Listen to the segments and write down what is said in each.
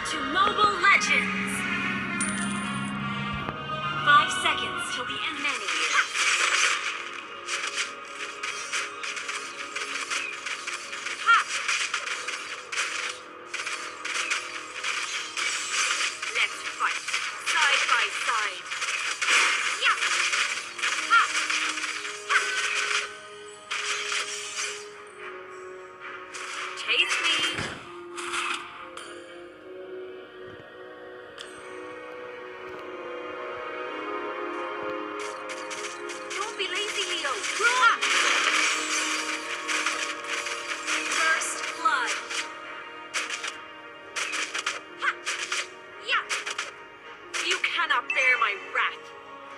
to Mobile Legends! 5 seconds till the end. Many years. Let's fight side by side. Yeah. Ha. Ha. Chase me. Don't be lazy, Leo. Run! First blood. Ha! Yeah! You cannot bear my wrath.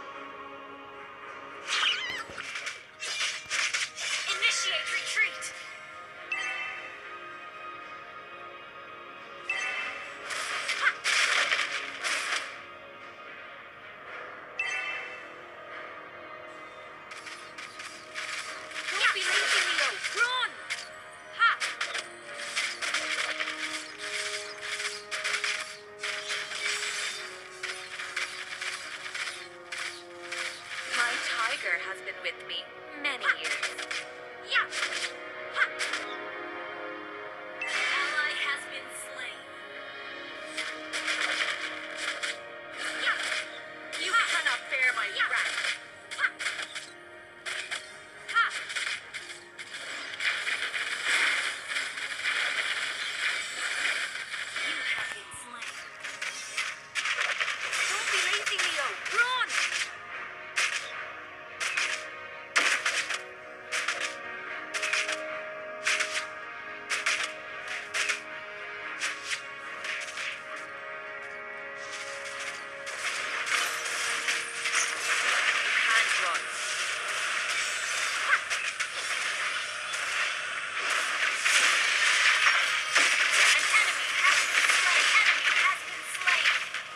Initiate retreat. Ha! Don't be lazy, Leo. Run! Ha! My tiger has been with me many years. Yeah! Ha! Ally has been slain. Yeah! You cannot bear my wrath. Ha! Ha! You have been slain. Don't be lazy, Leo. Run! Can't run. Ha! An enemy has been slain. Enemy has been slain.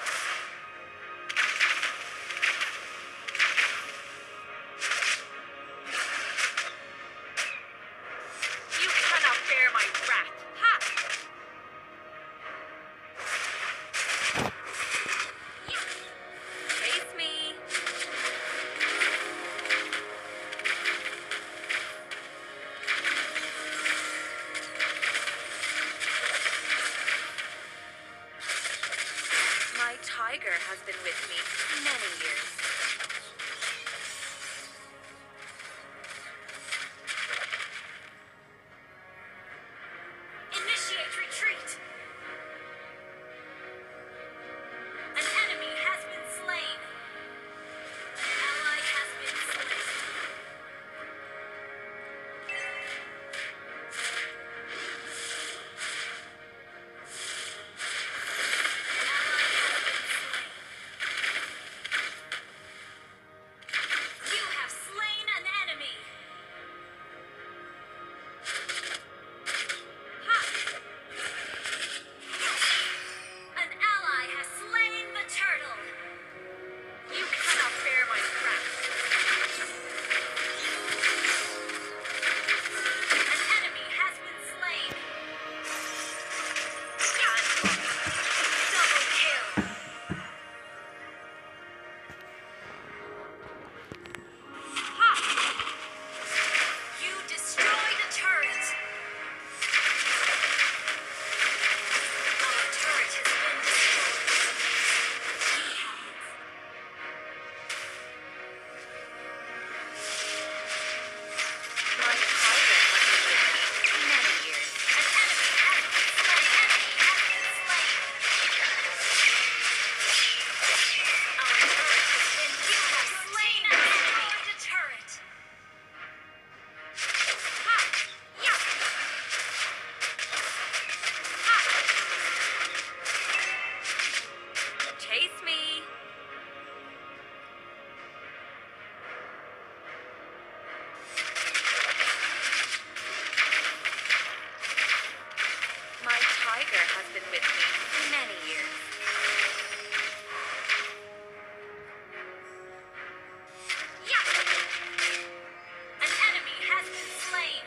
You cannot bear my wrath. Ha! Yeah. Chase me. My tiger has been with me many years. Initiate retreat. An enemy has been slain. Ally has been slain. Ally has been slain. You have slain an enemy. Ha! An ally has slain the turtle. You cannot bear my wrath. An enemy has been slain. Can't run. Double kill. Ha! You destroyed a turret. Our turret has been destroyed. My tiger has been with me many years. An enemy has been slain. Enemy has been slain. Our turret has been. You have slain and destroyed a turret. Ha! Yeah! Ha! Chase me. My tiger has been with me many years. Yeah! An enemy has been slain.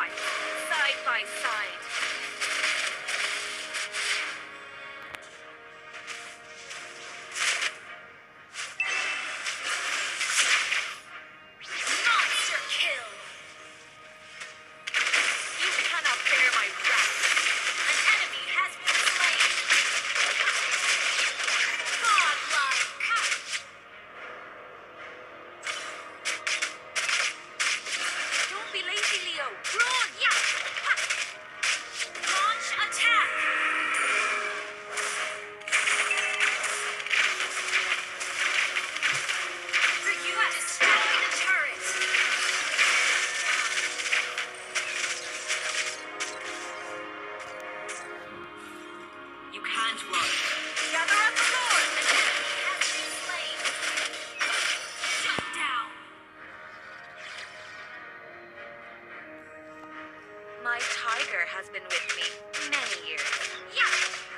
fight side by side. Monster kill! You cannot bear my wrath. An enemy has been slain. Godlike! Don't be lazy, Leo. Run! Yeah! Ha! Launch attack! You destroy the turret! You can't run. Gather up the Lord! An enemy has been slain. Shut down! My tiger has been with me many years. Yeah!